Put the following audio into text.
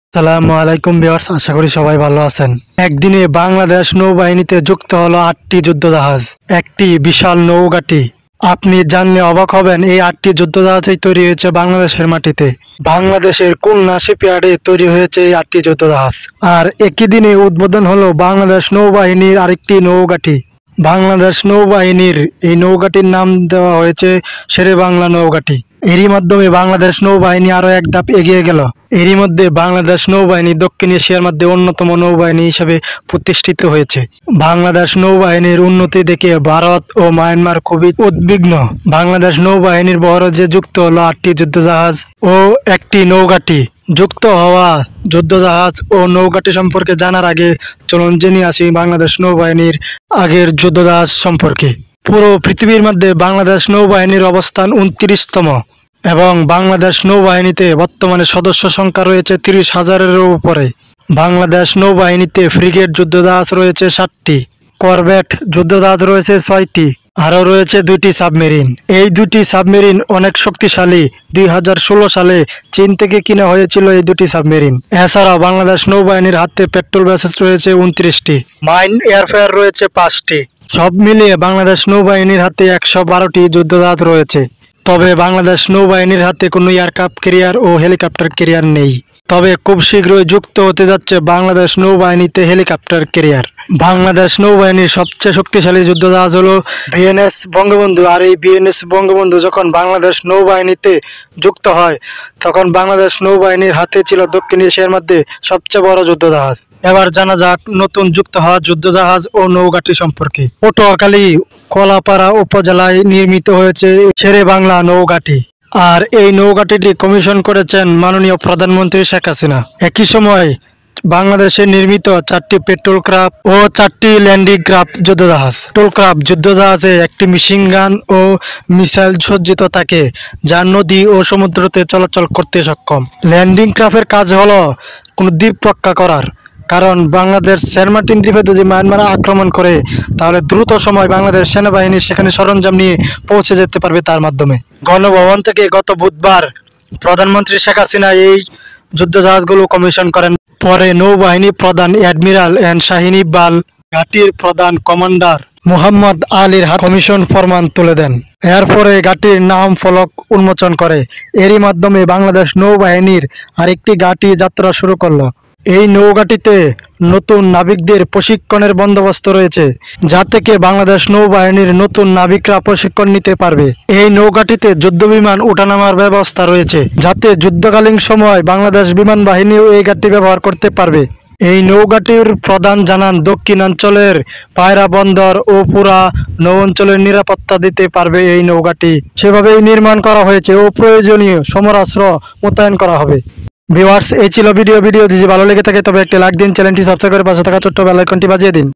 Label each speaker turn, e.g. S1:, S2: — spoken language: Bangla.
S1: আসসালামু আলাইকুম ভিউয়ার্স, আশা করি সবাই ভালো আছেন। একদিনে বাংলাদেশ নৌবাহিনীতে যুক্ত হলো 8টি যুদ্ধজাহাজ, একটি বিশাল নৌঘাঁটি। আপনি জানলে অবাক হবেন, এই 8টি যুদ্ধজাহাজই তৈরি হয়েছে বাংলাদেশের মাটিতে। বাংলাদেশের খুলনা শিপইয়ার্ডে তৈরি হয়েছে এই 8টি যুদ্ধজাহাজ। আর একই দিনে উদ্বোধন হলো বাংলাদেশ নৌবাহিনীর আরেকটি নৌঘাঁটি। বাংলাদেশ নৌবাহিনীর এই নৌঘাঁটির নাম দেওয়া হয়েছে শেরেবাংলা নৌঘাঁটি। এরই মাধ্যমে বাংলাদেশ নৌবাহিনী আরো এক ধাপ এগিয়ে গেল। এরই মধ্যে বাংলাদেশ নৌবাহিনী দক্ষিণ এশিয়ার মধ্যে অন্যতম নৌবাহিনী হিসেবে প্রতিষ্ঠিত হয়েছে। বাংলাদেশ নৌবাহিনীর উন্নতি দেখে ভারত ও মায়ানমার খুবই উদ্বিগ্ন। বাংলাদেশ নৌবাহিনীর বহরে যুক্ত হলো 8টি যুদ্ধজাহাজ ও একটি নৌঘাঁটি। যুক্ত হওয়া যুদ্ধজাহাজ ও নৌঘাঁটি সম্পর্কে জানার আগে চলুন জেনে আসি বাংলাদেশ নৌবাহিনীর আগের যুদ্ধজাহাজ সম্পর্কে। পুরো পৃথিবীর মধ্যে বাংলাদেশ নৌবাহিনীর অবস্থান 29তম এবং বাংলাদেশ নৌবাহিনীতে বর্তমানে সদস্য সংখ্যা রয়েছে 30,000-এরও উপরে। বাংলাদেশ নৌবাহিনীতে ফ্রিগেট যুদ্ধজাহাজ রয়েছে 7টি, করভেট যুদ্ধজাহাজ রয়েছে 6টি, আরও রয়েছে 2টি সাবমেরিন। এই 2টি সাবমেরিন অনেক শক্তিশালী। 2016 সালে চীন থেকে কিনা হয়েছিল এই 2টি সাবমেরিন। এছাড়াও বাংলাদেশ নৌবাহিনীর হাতে পেট্রোল ভেসেল রয়েছে 29টি, মাইন এয়ারফেয়ার রয়েছে 5টি। সব মিলিয়ে বাংলাদেশ নৌবাহিনীর হাতে 112টি যুদ্ধজাহাজ রয়েছে। তবে বাংলাদেশ নৌবাহিনীর হাতে কোনো এয়ারক্রাফট ক্যারিয়ার ও হেলিকপ্টার ক্যারিয়ার নেই। তবে খুব শীঘ্রই যুক্ত হতে যাচ্ছে বাংলাদেশ নৌবাহিনীতে হেলিকপ্টার ক্যারিয়ার। বাংলাদেশ নৌবাহিনীর সবচেয়ে শক্তিশালী যুদ্ধজাহাজ হলো বিএনএস বঙ্গবন্ধু। আর এই বিএনএস বঙ্গবন্ধু যখন বাংলাদেশ নৌবাহিনীতে যুক্ত হয়, তখন বাংলাদেশ নৌবাহিনীর হাতে ছিল দক্ষিণ এশিয়ার মধ্যে সবচেয়ে বড় যুদ্ধজাহাজ। এবার জানা যাক নতুন যুক্ত হওয়া যুদ্ধজাহাজ ও নৌঘাঁটি সম্পর্কে। পটুয়াখালী কলাপাড়া উপজেলায় নির্মিত হয়েছে শেরেবাংলা নৌঘাঁটি। আর এই নৌঘাঁটিটি কমিশন করেছেন মাননীয় প্রধানমন্ত্রী শেখ হাসিনা। একই সময় বাংলাদেশে নির্মিত 4টি পেট্রোল ক্রাফট ও 4টি ল্যান্ডিং ক্রাফট যুদ্ধজাহাজ। পেট্রোল ক্রাফট যুদ্ধজাহাজে একটি মেশিন গান ও মিসাইল সজ্জিত থাকে, যা নদী ও সমুদ্রতে চলাচল করতে সক্ষম। ল্যান্ডিং ক্রাফটের কাজ হলো কোনো দ্বীপ রক্ষা করার। কারণ বাংলাদেশ সেন্ট মার্টিন দ্বীপে যদি মায়ানমার আক্রমণ করে, তাহলে দ্রুত সময় বাংলাদেশ সেনাবাহিনী সেখানে সরঞ্জাম নিয়ে পৌঁছে যেতে পারবে তার মাধ্যমে। গণভবন থেকে গত বুধবার প্রধানমন্ত্রী শেখ হাসিনা এই যুদ্ধজাহাজগুলো কমিশন করেন। পরে নৌবাহিনী প্রধান অ্যাডমিরাল এন শাহিন ইকবাল ঘাঁটির প্রধান কমান্ডার মোহাম্মদ আলীর হাতে কমিশন ফরমান তুলে দেন। এরপরে ঘাঁটির নাম ফলক উন্মোচন করে। এরই মাধ্যমে বাংলাদেশ নৌবাহিনীর আরেকটি ঘাঁটি যাত্রা শুরু করলো। এই নৌঘাঁটিতে নতুন নাবিকদের প্রশিক্ষণের বন্দোবস্ত রয়েছে, যা থেকে বাংলাদেশ নৌবাহিনীর নতুন নাবিকরা প্রশিক্ষণ নিতে পারবে। এই নৌঘাঁটিতে যুদ্ধবিমান ওঠানামার ব্যবস্থা রয়েছে, যাতে যুদ্ধকালীন সময় বাংলাদেশ বিমান বাহিনীও এই ঘাঁটি ব্যবহার করতে পারবে। এই নৌঘাঁটির প্রধান জানান, দক্ষিণাঞ্চলের পায়রা বন্দর ও পুরা নৌ অঞ্চলের নিরাপত্তা দিতে পারবে এই নৌঘাঁটি। সেভাবেই নির্মাণ করা হয়েছে ও প্রয়োজনীয় সমরাস্ত্র মোতায়েন করা হবে। ভিউয়ার্স, এই ছিল ভিডিও যদি ভালো লেগে থাকে তবে একটা লাইক দিন, চ্যানেলটি সাবস্ক্রাইব করে পাশে থাকা ছোট্ট বেল আইকনটি বাজিয়ে দিন।